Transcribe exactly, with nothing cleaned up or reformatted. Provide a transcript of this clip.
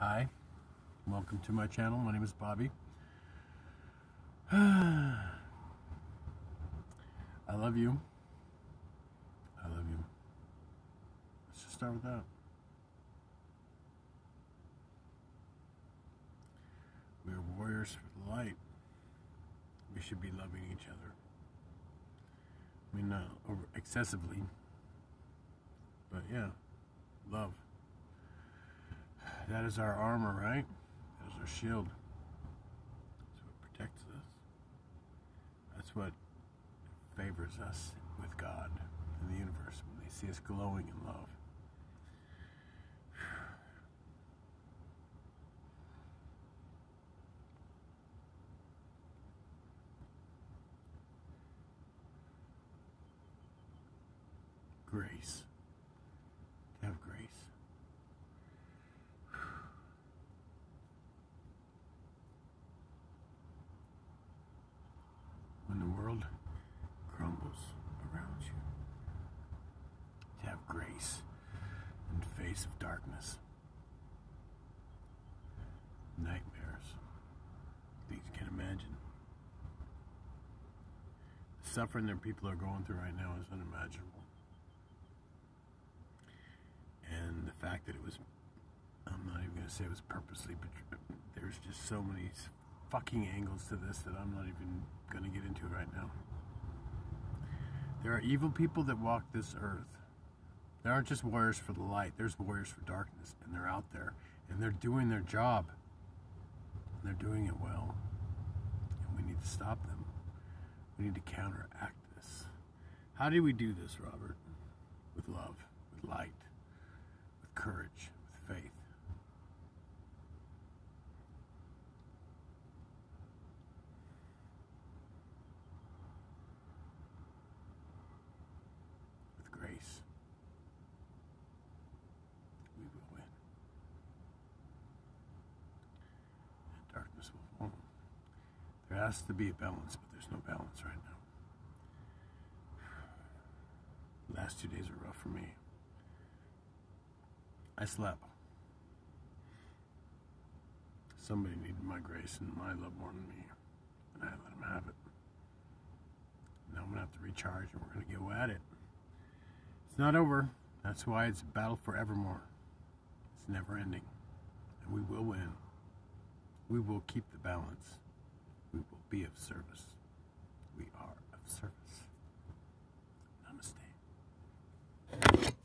Hi, welcome to my channel. My name is Bobby. I love you. I love you. Let's just start with that. We are warriors for the light. We should be loving each other. I mean, not over excessively, but yeah, love. That is our armor, right? That is our shield. That's what protects us. That's what favors us with God and the universe when they see us glowing in love. Grace. To have grace. When the world crumbles around you, to have grace in the face of darkness, nightmares, things you can't imagine. The suffering that people are going through right now is unimaginable. And the fact that it was, I'm not even going to say it was purposely, but there's just so many fucking angles to this that I'm not even going to get into right now. There are evil people that walk this earth. There aren't just warriors for the light. There's warriors for darkness, and they're out there, and they're doing their job. And they're doing it well, and we need to stop them. We need to counteract this. How do we do this, Robert? With love, with light, with courage, with faith. Grace. We will win. And darkness will fall. There has to be a balance, but there's no balance right now. The last two days were rough for me. I slept. Somebody needed my grace and my love more than me, and I let them have it. Now I'm going to have to recharge, and we're going to go at it. It's not over. That's why it's a battle forevermore. It's never ending. And we will win. We will keep the balance. We will be of service. We are of service. Namaste.